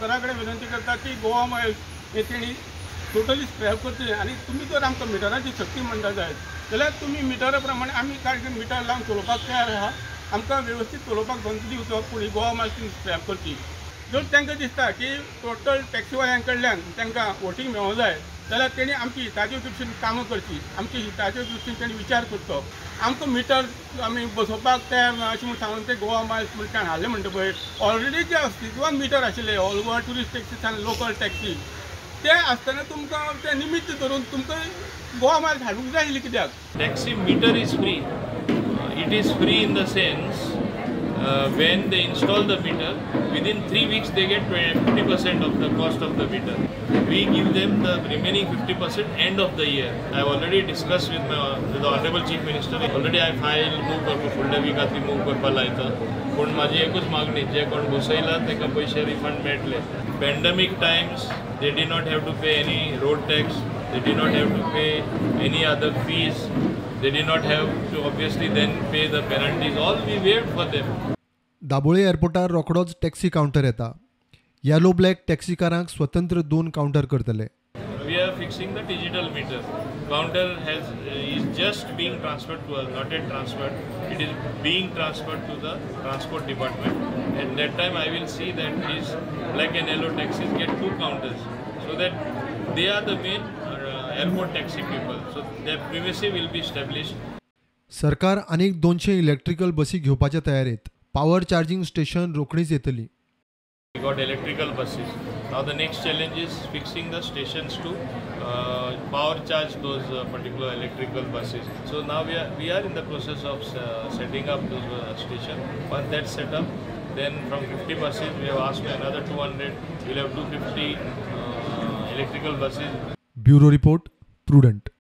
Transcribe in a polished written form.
सरकारा कडेन विनंती करता की गोवा मायल्स हे तेणी टोटली स्क्रॅप करचे आनी तुमी जर आमकां मिटराची सक्ती म्हणटा जायत जाल्यार तुमी मिटरा प्रमाणे आमी कांय मिटर लावन चलोवपाक तयार आहा आमकां वेवस्थीत चलोवपाक बंद दिवचो पूण गोवा मायल्स स्क्रॅप करची जर तांकां दिसता की टोटल टॅक्सीवाल्यां कडल्यान तांकां वोटींग मेळों जाय जाल्यार तेणी आमची हिताचे दृश्टीन कामां करची आमची हिताचे दृश्टीन तेणी विचार करचो आमकां मिटर आमी बसोवपाक तयार ना अशें म्हण सांगून ते गोवा मायल्स म्हणल्यान हाडले म्हणटा पळय ऑलरेडी जे अस्तित्वान मिटर आशिल्ले ऑल गोवा ट्युरिस्ट टॅक्सीस आनी लोकल टॅक्सी ते आसतना तुमकां ते निमित्त धरून तुमकां गोवा मायल्स हाडूंक जाय आशिल्ली कित्याक taxi meter is free it is free in the sense when they install the meter within 3 weeks they get 50% of the cost of the meter. We give them the remaining 50% end of the year. I have already discussed with the honorable chief minister. Already I filed move करपा फुडल्या विकांतली move करपा लायता पूण म्हाजी एकूच मागणी जे कोण बसयला ताका पयशे रिफंड मेळटले. Pandemic times they did not have to pay any road tax, they did not have to pay any other fees, they did not have to obviously then pay the penalties. All we waived for them. Dabolim एअरपोर्टार रोखडोच taxi counter येता. Yellow black टॅक्सीकारांक स्वतंत्र 2 counter करतले. We are fixing the digital meter. Counter is just being transferred to us, not yet transferred. It is being transferred to the transport department. At that time, I will see that these black and yellow taxis get 2 counters, so that they are the main airport taxi people. So their privacy will be established. सरकार आनीक 200 electrical बसी घेवपाच्या तयारेत. Power charging station रोखडीच येतली. We got electrical buses. Now the next challenge is fixing the stations to power charge those particular electrical buses. So now we are in the process of setting up those station. Once that's set up, then from 50 buses we have asked for another 200. We'll have 250 electrical buses. Bureau report, prudent.